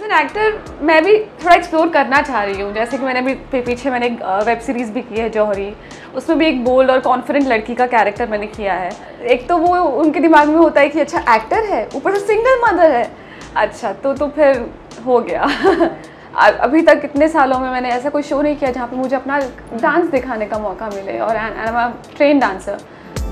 An actor मैं भी थोड़ा एक्सप्लोर करना चाह रही हूँ। जैसे कि मैंने अभी पीछे मैंने एक वेब सीरीज़ भी की है जौहरी, उसमें भी एक बोल्ड और कॉन्फिडेंट लड़की का कैरेक्टर मैंने किया है। एक तो वो उनके दिमाग में होता है कि अच्छा एक्टर है, ऊपर से सिंगल मदर है, अच्छा तो फिर हो गया। अभी तक इतने सालों में मैंने ऐसा कोई शो नहीं किया जहाँ पे मुझे अपना डांस दिखाने का मौका मिले, और I am a train dancer.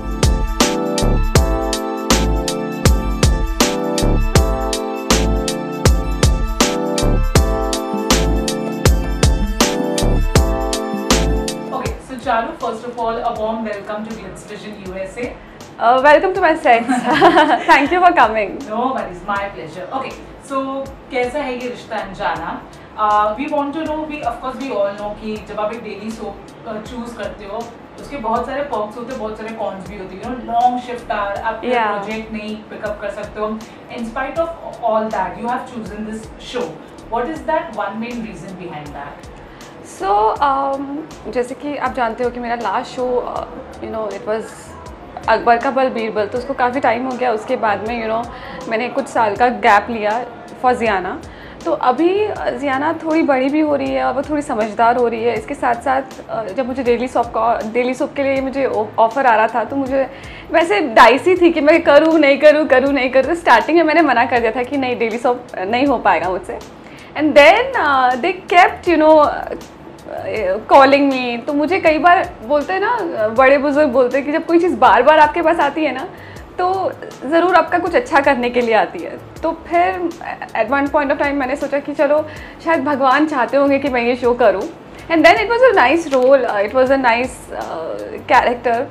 Charu, first of all, a warm welcome to Glitz Vision USA. Welcome to my set. Thank you for coming. No worries, my pleasure. Okay, so कैसा है ये रिश्ता अनजाना? We want to know, we all know कि जब आप एक daily soap choose करते हो, उसके बहुत सारे पर्क्स होते हैं, बहुत सारे कॉन्स भी होते हैं। लॉन्ग शिफ्ट आवर, आप प्रोजेक्ट नहीं पिकअप कर सकते हो। In spite of all that, you have chosen this show. What is that one main reason behind that? So, जैसे कि आप जानते हो कि मेरा last show it was Akbar का बल बीरबल, तो उसको काफ़ी टाइम हो गया। उसके बाद में मैंने कुछ साल का गैप लिया फॉर ज़ियाना। तो अभी ज़ियाना थोड़ी बड़ी भी हो रही है और वो थोड़ी समझदार हो रही है। इसके साथ साथ जब मुझे डेली सोप के लिए मुझे ऑफ़र आ रहा था, तो मुझे वैसे डाइसी थी कि मैं करूँ नहीं करूँ। स्टार्टिंग में मैंने मना कर दिया था कि नहीं, डेली सोप नहीं हो पाएगा मुझसे। And then they kept calling me. तो मुझे कई बार बोलते हैं ना, बड़े बुजुर्ग बोलते हैं कि जब कोई चीज़ बार बार आपके पास आती है ना, तो ज़रूर आपका कुछ अच्छा करने के लिए आती है। तो फिर at one point of time मैंने सोचा कि चलो शायद भगवान चाहते होंगे कि मैं ये शो करूँ। And then it was a nice role, it was a nice character.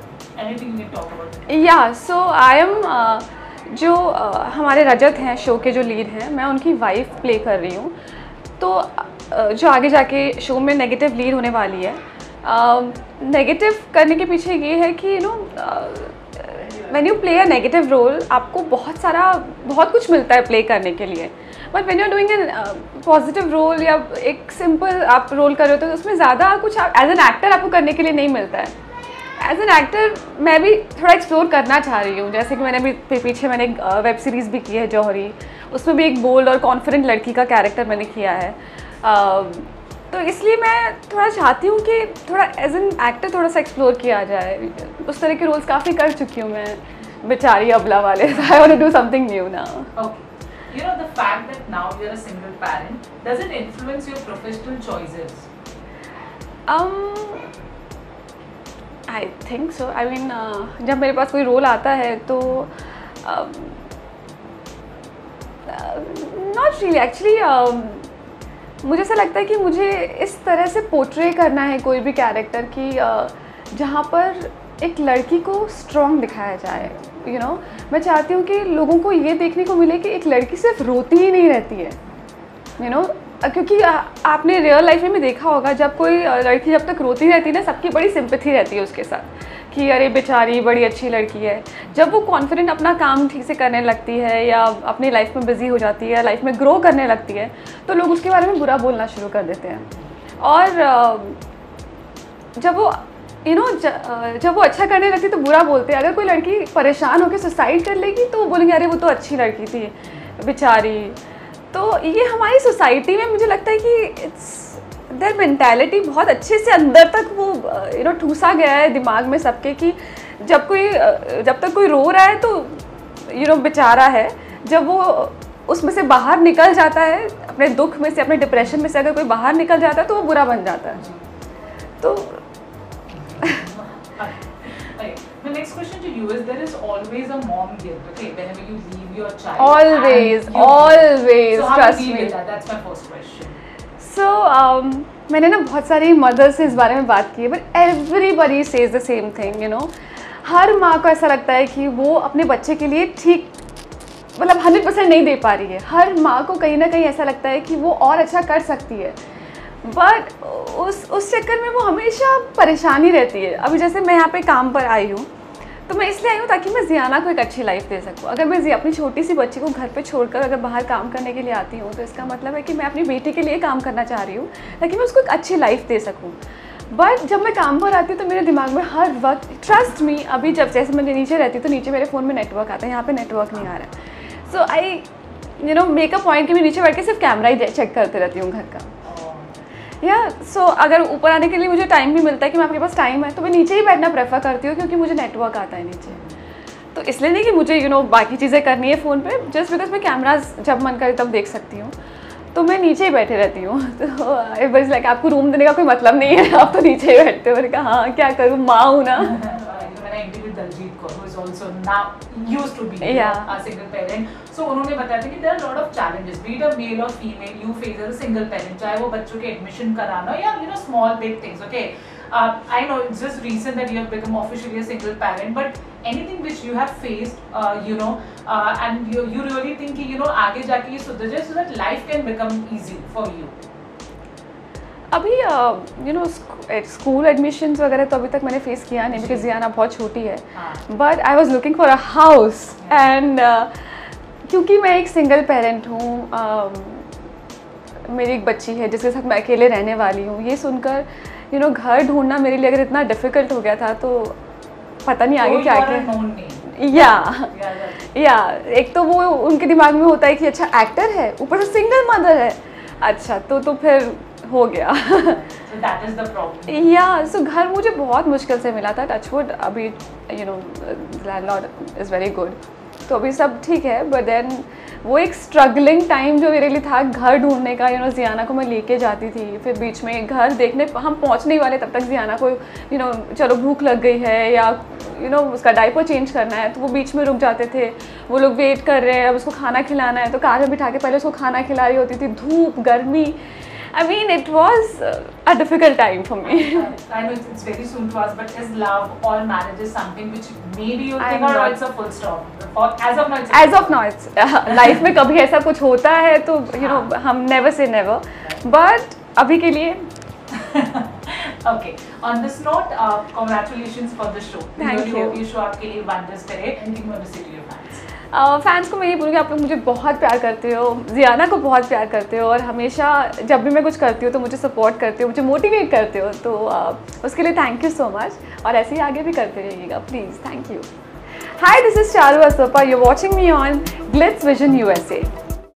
या सो आई एम जो हमारे रजत हैं शो के जो लीड हैं, मैं उनकी वाइफ प्ले कर रही हूँ। तो जो आगे जाके शो में नेगेटिव लीड होने वाली है। नेगेटिव करने के पीछे ये है कि when you play a negative role, आपको बहुत कुछ मिलता है प्ले करने के लिए। But when you are doing an positive role या एक सिंपल आप रोल कर रहे हो, तो उसमें ज़्यादा कुछ एज एन एक्टर आपको करने के लिए नहीं मिलता है। एज एन एक्टर मैं भी थोड़ा एक्सप्लोर करना चाह रही हूँ। जैसे कि मैंने अभी पीछे मैंने एक वेब सीरीज़ भी की है जौहरी, उसमें भी एक बोल्ड और कॉन्फिडेंट लड़की का कैरेक्टर मैंने किया है। तो इसलिए मैं थोड़ा चाहती हूँ कि थोड़ा एज एन एक्टर थोड़ा सा एक्सप्लोर किया जाए। उस तरह के रोल्स काफ़ी कर चुकी हूँ मैं, बेचारी अबला वाले। I want to do something new now. Okay, the fact that now you're a single parent, does it influence your professional choices? I think so. I mean, जब मेरे पास कोई रोल आता है तो not really actually, मुझे ऐसा लगता है कि मुझे इस तरह से पोर्ट्रे करना है कोई भी कैरेक्टर की जहाँ पर एक लड़की को स्ट्रॉन्ग दिखाया जाए। मैं चाहती हूँ कि लोगों को ये देखने को मिले कि एक लड़की सिर्फ रोती ही नहीं रहती है। क्योंकि आपने रियल लाइफ में भी देखा होगा, जब कोई लड़की जब तक रोती रहती है ना, सबकी बड़ी सिंपैथी रहती है उसके साथ कि अरे बेचारी बड़ी अच्छी लड़की है। जब वो कॉन्फिडेंट अपना काम ठीक से करने लगती है या अपनी लाइफ में बिजी हो जाती है, लाइफ में ग्रो करने लगती है, तो लोग उसके बारे में बुरा बोलना शुरू कर देते हैं। और जब वो जब वो अच्छा करने लगती है तो बुरा बोलते हैं। अगर कोई लड़की परेशान होकर सुसाइड कर लेगी तो वो बोलेंगे अरे वो तो अच्छी लड़की थी बेचारी। तो ये हमारी सोसाइटी में मुझे लगता है कि देयर मेंटालिटी बहुत अच्छे से अंदर तक वो ठूसा गया है दिमाग में सबके कि जब तक कोई रो रहा है तो बेचारा है। जब वो उसमें से बाहर निकल जाता है, अपने दुख में से, अपने डिप्रेशन में से अगर कोई बाहर निकल जाता है तो वो बुरा बन जाता है। तो The next question to you is, there is always a mom guilt, okay, whenever you leave your child. Always, so trust me. That's my first question. So, मैंने ना बहुत सारी मदर से इस बारे में बात की है, but everybody says the same thing. हर माँ को ऐसा लगता है कि वो अपने बच्चे के लिए ठीक 100% नहीं दे पा रही है। हर माँ को कहीं ना कहीं ऐसा लगता है कि वो और अच्छा कर सकती है, बट उस चक्कर में वो हमेशा परेशानी रहती है। अभी जैसे मैं यहाँ पे काम पर आई हूँ, तो मैं इसलिए आई हूँ ताकि मैं ज़ियाना को एक अच्छी लाइफ दे सकूँ। अगर मैं अपनी छोटी सी बच्ची को घर पे छोड़कर अगर बाहर काम करने के लिए आती हूँ, तो इसका मतलब है कि मैं अपनी बेटी के लिए काम करना चाह रही हूँ ताकि मैं उसको एक अच्छी लाइफ दे सकूँ। बट जब मैं काम पर आती हूँ तो मेरे दिमाग में हर वक्त, ट्रस्ट मी, अभी जैसे मैं नीचे रहती हूँ तो नीचे मेरे फ़ोन में नेटवर्क आता है, यहाँ पर नेटवर्क नहीं आ रहा है। So you know make a point कि मैं नीचे बैठ के सिर्फ कैमरा ही चेक करते रहती हूँ घर का। या सो अगर ऊपर आने के लिए मुझे टाइम भी मिलता है कि मैं आपके पास टाइम है तो मैं नीचे ही बैठना प्रेफर करती हूँ, क्योंकि मुझे नेटवर्क आता है नीचे। तो इसलिए नहीं कि मुझे यू नो बाकी चीज़ें करनी है फ़ोन पे, जस्ट बिकॉज मैं कैमराज जब मन करे तब देख सकती हूँ, तो मैं नीचे ही बैठे रहती हूँ। तो इट वाज लाइक आपको रूम देने का कोई मतलब नहीं है, आप तो नीचे ही बैठते हो। मैंने कहा हाँ क्या करूँ, माँ हूँ ना। Also now used to be a single parent, so उन्होंने बताया था कि there are lot of challenges, be it a male or female, you face as a single parent, चाहे वो बच्चों के admission कराना या you know small big things, okay. I know it's just recent that you have become officially a single parent, but anything which you have faced, you know, and you really think कि you know आगे जाके ये सुधर जाए so that life can become easy for you. अभी you know school admissions वगैरह तो अभी तक मैंने फेस किया नहीं, बिकॉज जियाना बहुत छोटी है। But I was looking for a house and क्योंकि मैं एक सिंगल पेरेंट हूँ, मेरी एक बच्ची है जिसके साथ मैं अकेले रहने वाली हूँ, ये सुनकर यू नो घर ढूंढना मेरे लिए अगर इतना डिफ़िकल्ट हो गया था तो पता नहीं आगे क्या क्या। या एक तो वो उनके दिमाग में होता है कि अच्छा एक्टर है, ऊपर से सिंगल मदर है, अच्छा तो फिर हो गया। So that is the problem. या सो घर मुझे बहुत मुश्किल से मिला था, टचवुड अभी you know landlord is very good, तो अभी सब ठीक है। बट देन वो एक स्ट्रगलिंग टाइम जो मेरे लिए था घर ढूंढने का, यू नो जियाना को मैं लेके जाती थी, फिर बीच में घर देखने हम पहुंचने ही वाले तब तक जियाना को यू नो चलो भूख लग गई है या यू नो उसका डायपर चेंज करना है, तो वो बीच में रुक जाते थे, वो लोग वेट कर रहे हैं, अब उसको खाना खिलाना है, तो कार में बिठा के पहले उसको खाना खिला रही होती थी, धूप गर्मी। I mean, it was a difficult time for me. I know it's very soon to us, but is love or marriage is something which maybe you think, or it's a full stop? Or as of now, it's as of now, it's life में कभी ऐसा कुछ होता है तो you know हम never say never, but अभी के लिए Okay. On this note, congratulations for the show. Thank you. ये show आपके लिए wonders करे. Anything you want to say to your fans? Fans को मैं ये बोलूँगी आप लोग मुझे बहुत प्यार करते हो, जियाना को बहुत प्यार करते हो, और हमेशा जब भी मैं कुछ करती हूँ तो मुझे सपोर्ट करते हो, मुझे मोटिवेट करते हो, तो उसके लिए थैंक यू सो मच, और ऐसे ही आगे भी करते रहिएगा please. Thank you. Hi, this is Charu Asopa, you are watching me on Glitz vision USA।